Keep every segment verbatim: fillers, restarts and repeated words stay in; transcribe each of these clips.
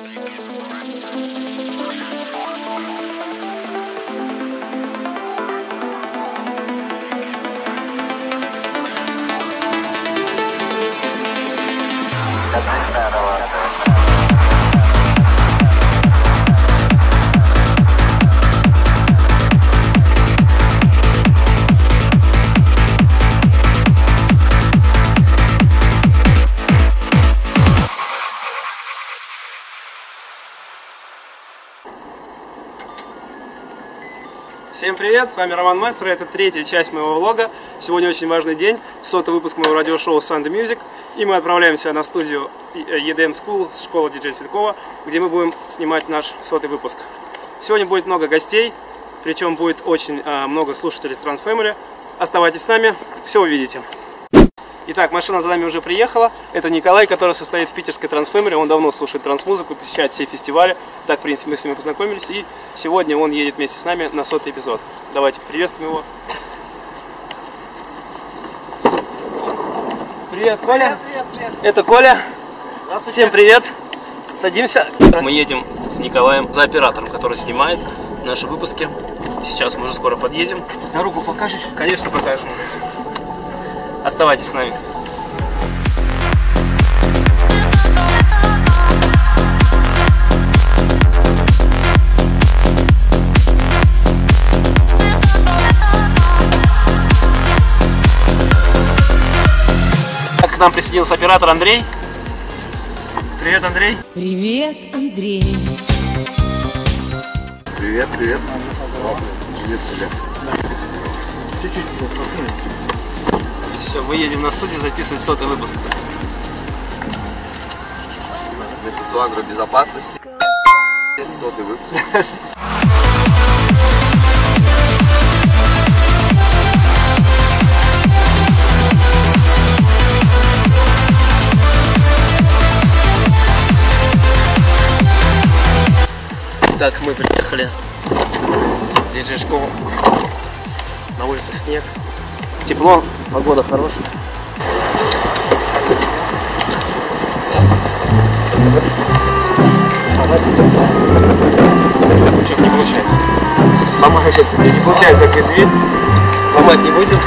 Всем привет, с вами Роман Мастер, это третья часть моего влога. Сегодня очень важный день, сотый выпуск моего радиошоу Sunday Music. И мы отправляемся на студию и ди эм School, школа диджея Цветкова, где мы будем снимать наш сотый выпуск. Сегодня будет много гостей, причем будет очень э, много слушателей с Trance Family. Оставайтесь с нами, все увидите. Итак, машина за нами уже приехала. Это Николай, который состоит в питерской Trance Family. Он давно слушает транс-музыку, посещает все фестивали. Так, в принципе, мы с ними познакомились. И сегодня он едет вместе с нами на сотый эпизод. Давайте приветствуем его. Привет, Коля. Привет, привет, привет. Это Коля. Всем привет. Садимся. Мы едем с Николаем за оператором, который снимает наши выпуски. Сейчас мы уже скоро подъедем. Дорогу покажешь? Конечно, покажем. Оставайтесь с нами. К нам присоединился оператор Андрей. Привет, Андрей. Привет, Андрей. Привет, привет. Привет, привет. Чуть-чуть. Все, мы едем на студию записывать сотый выпуск. Записываю агробезопасности. Сотый выпуск. Так, мы приехали в диджей-школу. На улице снег. Тепло, погода хорошая. Что-то не получается. Сломаю сейчас. Не получается закрыть дверь. Ломать не будем.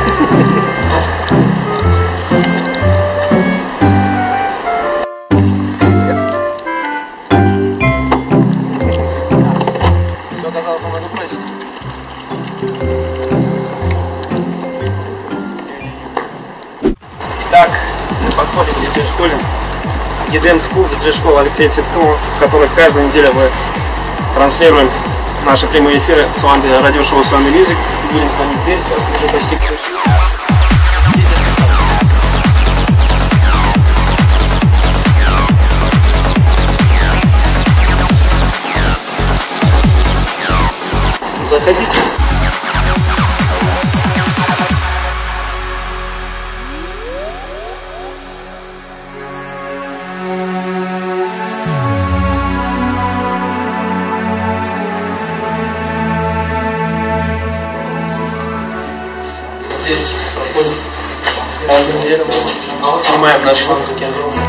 Все оказалось намного проще. Итак, мы подходим к диджей-школе и ди эм School, диджей-школа Алексея Цветкова, в которой каждую неделю мы транслируем наши прямые эфиры с радиошоу Sunday Music. Будем звонить в дверь, сейчас уже почти пришли. Заходите. Здесь проходим каждую неделю, снимаем наши выпуски.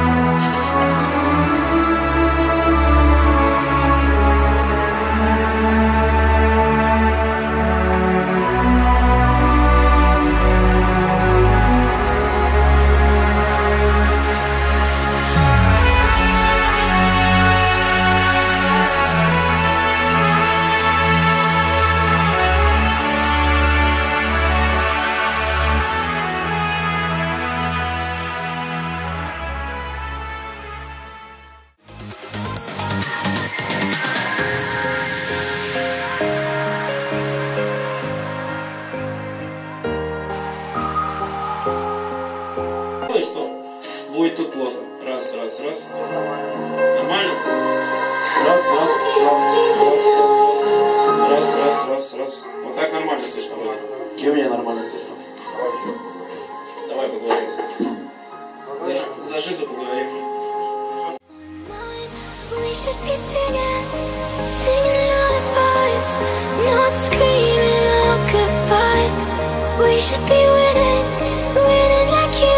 И что? Будет тут плохо. Раз, раз, раз. Нормально? Раз, раз, раз, раз, раз, раз, раз, раз, раз. Вот так нормально слышно будет. И у меня нормально слышно. Давай поговорим. За, за жизнь поговорим.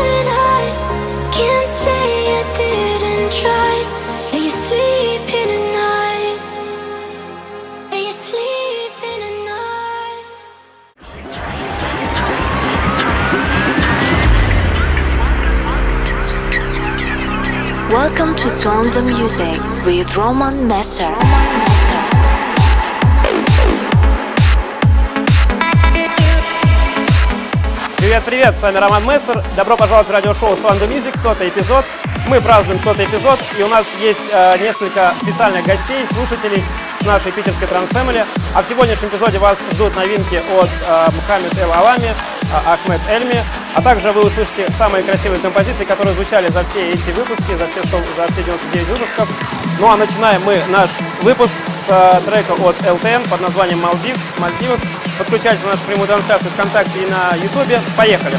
Can't say I didn't try. Are you sleeping at night? Sound of Music with Roman Messer. Привет-привет, с вами Роман Мессер. Добро пожаловать в радиошоу Sound of Music, сотый эпизод. Мы празднуем сотый эпизод, и у нас есть э, несколько специальных гостей, слушателей с нашей питерской Трансфэмили. А в сегодняшнем эпизоде вас ждут новинки от э, Мухаммед Эл-Алами, э, Ахмед Эльми, а также вы услышите самые красивые композиции, которые звучали за все эти выпуски, за все, за все девяносто девять выпусков. Ну а начинаем мы наш выпуск с э, трека от эл ти эм под названием «Мальдив», «Мальдивс». Подключайтесь на нашу прямую трансляцию ВКонтакте и на Ютубе. Поехали!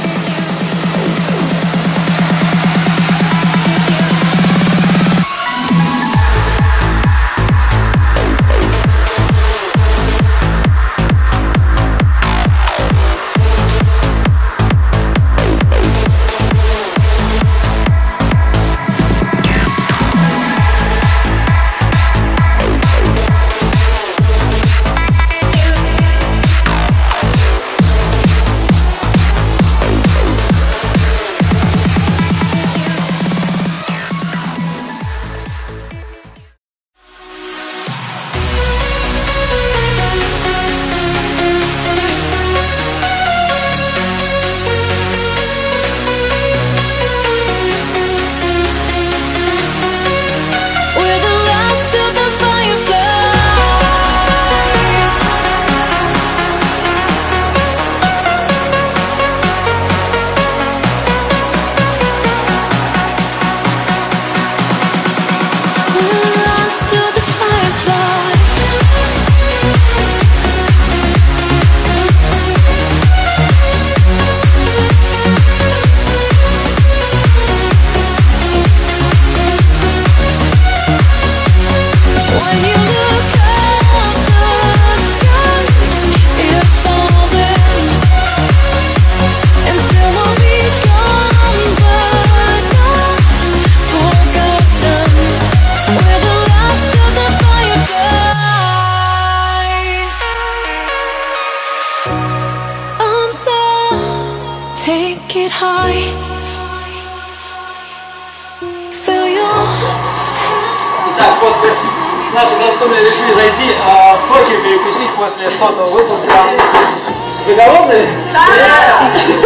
Итак, вот с нашей трансформой решили зайти а, в Токио перекусить после сотого выпуска. Вы голодные? Да!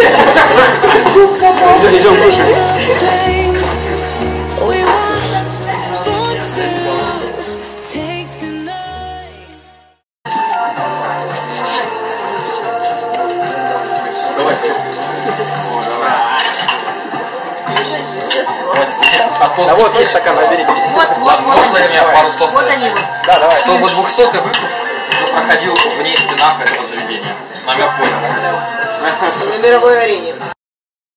Идем кушать. Да вот есть стакан, набери. Вот, вот, вот. Можно я пару слов Вот сказать? они вот. Да, давай. Чтобы двухсотый выпуск проходил вне стенах этого заведения. Намек понял. На мировой арене.